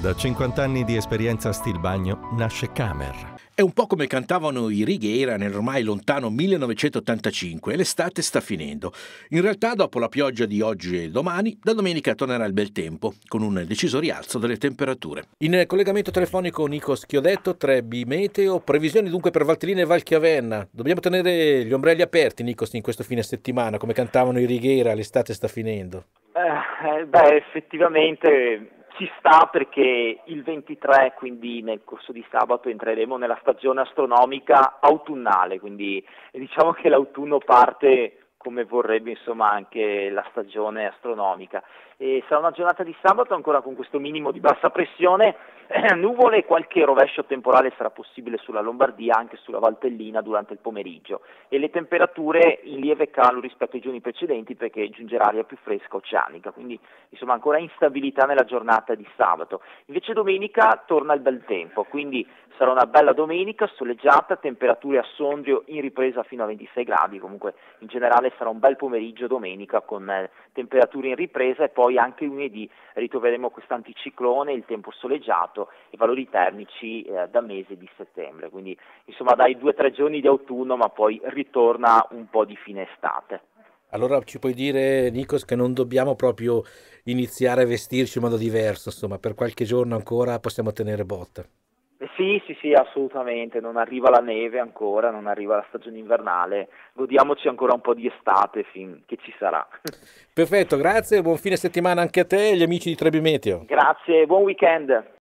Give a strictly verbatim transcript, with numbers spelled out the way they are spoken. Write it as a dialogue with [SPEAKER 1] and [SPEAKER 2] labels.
[SPEAKER 1] Da cinquanta anni di esperienza a Stilbagno nasce Camer.
[SPEAKER 2] È un po' come cantavano i Righiera nel ormai lontano millenovecentottantacinque e l'estate sta finendo. In realtà, dopo la pioggia di oggi e domani, da domenica tornerà il bel tempo, con un deciso rialzo delle temperature. In collegamento telefonico Nikos Chiodetto, tre B Meteo, previsioni dunque per Valtellina e Valchiavenna. Dobbiamo tenere gli ombrelli aperti, Nikos, in questo fine settimana, come cantavano i Righiera, l'estate sta finendo.
[SPEAKER 3] Eh, beh, effettivamente ci sta, perché il ventitré, quindi nel corso di sabato, entreremo nella stagione astronomica autunnale, quindi diciamo che l'autunno parte come vorrebbe insomma anche la stagione astronomica. E sarà una giornata di sabato ancora con questo minimo di bassa pressione, eh, nuvole e qualche rovescio temporale sarà possibile sulla Lombardia, anche sulla Valtellina durante il pomeriggio, e le temperature in lieve calo rispetto ai giorni precedenti, perché giungerà aria più fresca oceanica, quindi insomma ancora instabilità nella giornata di sabato. Invece domenica torna il bel tempo, quindi sarà una bella domenica soleggiata, temperature a Sondrio in ripresa fino a ventisei gradi, comunque in generale sarà un bel pomeriggio domenica con eh, temperature in ripresa, e poi anche lunedì ritroveremo quest'anticiclone, il tempo soleggiato e valori termici eh, da mese di settembre, quindi insomma dai due o tre giorni di autunno, ma poi ritorna un po' di fine estate.
[SPEAKER 2] Allora ci puoi dire, Nikos, che non dobbiamo proprio iniziare a vestirci in modo diverso, insomma, per qualche giorno ancora possiamo tenere botta.
[SPEAKER 3] Eh sì, sì, sì, assolutamente, non arriva la neve ancora, non arriva la stagione invernale, godiamoci ancora un po' di estate finché ci sarà.
[SPEAKER 2] Perfetto, grazie, buon fine settimana anche a te e agli amici di tre B Meteo.
[SPEAKER 3] Grazie, buon weekend.